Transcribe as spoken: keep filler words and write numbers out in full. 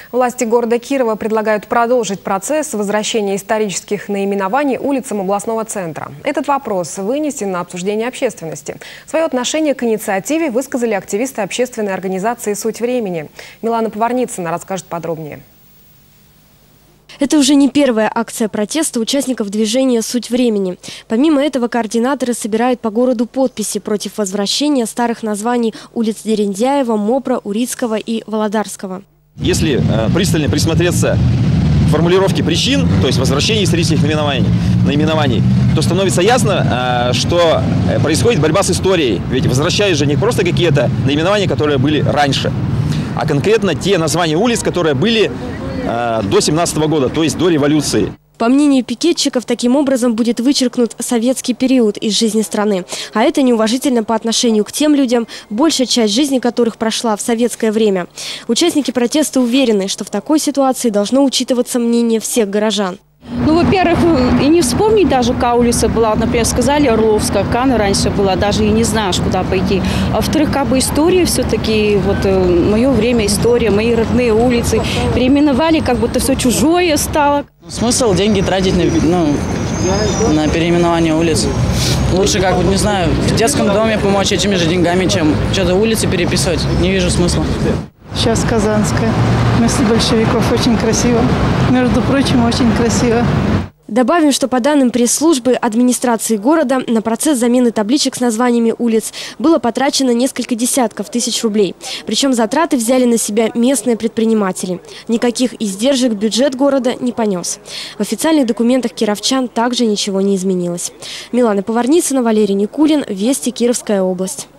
Власти города Кирова предлагают продолжить процесс возвращения исторических наименований улицам областного центра. Этот вопрос вынесен на обсуждение общественности. Свое отношение к инициативе высказали активисты общественной организации «Суть времени». Милана Поварницына расскажет подробнее. Это уже не первая акция протеста участников движения «Суть времени». Помимо этого, координаторы собирают по городу подписи против возвращения старых названий улиц Дерендяева, Мопра, Урицкого и Володарского. Если э, пристально присмотреться к формулировке причин, то есть возвращения исторических наименований, наименований, то становится ясно, э, что происходит борьба с историей. Ведь возвращают же не просто какие-то наименования, которые были раньше, а конкретно те названия улиц, которые были э, до семнадцатого года, то есть до революции. По мнению пикетчиков, таким образом будет вычеркнут советский период из жизни страны. А это неуважительно по отношению к тем людям, большая часть жизни которых прошла в советское время. Участники протеста уверены, что в такой ситуации должно учитываться мнение всех горожан. Ну, во-первых, и не вспомнить даже, какая улица была. Например, сказали Орловская, как она раньше была, даже и не знаешь, куда пойти. А во-вторых, как бы история все-таки, вот мое время история, мои родные улицы переименовали, как будто все чужое стало. Смысл деньги тратить на, ну, на переименование улиц. Лучше, как, вот, не знаю, в детском доме помочь этими же деньгами, чем что-то улицы переписывать. Не вижу смысла. Сейчас Казанская. Вместо большевиков очень красиво. Между прочим, очень красиво. Добавим, что по данным пресс-службы администрации города на процесс замены табличек с названиями улиц было потрачено несколько десятков тысяч рублей. Причем затраты взяли на себя местные предприниматели. Никаких издержек бюджет города не понес. В официальных документах кировчан также ничего не изменилось. Милана Поварницына, Валерий Никулин, Вести, Кировская область.